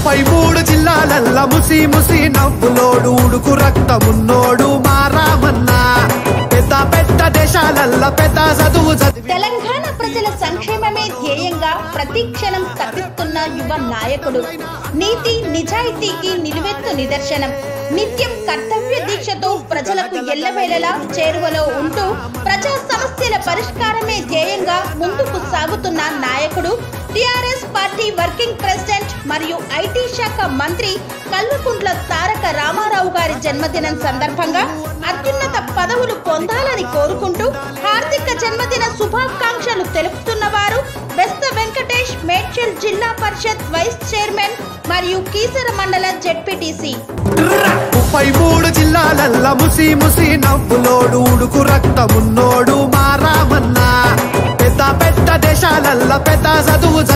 33 జిల్లాలల్ల ముసి ముసి నవ్వులోడు ఉడుకు రక్తమున్నోడు మారామన్నా పెద్ద పెద్ద దేశాలల్ల పెద్ద చదువు తెలంగాణ ప్రజల సంక్షేమమే ధ్యేయంగా ప్రతి క్షణం తప్పిస్తున్న యువ నాయకుడు నీతి నిజాయితీకి నిలువెత్తు నిదర్శనం నిత్యం కర్తవ్య దీక్షతో ప్రజలకు ఎల్లవేళలా చేరువలో ఉంటూ ప్రజా సమస్యల పరిష్కారమే ధ్యేయంగా ముందుకు సాగుతున్న నాయకుడు టిఆర్ఎస్ పార్టీ వర్కింగ్ ప్రెసిడెంట్ మరియు ఐటీ శాఖ మంత్రి కల్వకుంట్ల తారక రామారావు గారి జన్మదినం సందర్భంగా అత్యున్నత పదవులు పొందాలని కోరుకుంటూ హార్దిక జన్మదిన శుభాకాంక్షలు తెలుపుతున్న వారు బెస్త వెంకటేష్ మేడ్చల్ జిల్లా పరిషత్ వైస్ చైర్మన్ మరియు కీసర మండల జెడ్పీటీసీ 33 జిల్లాలల్ల ముసి ముసి నవ్వులోడు ఉడుకు రక్తమున్నోడు మారామన్నా పెద్ద పెద్ద దేశాలల్ల పెద్ద చదువు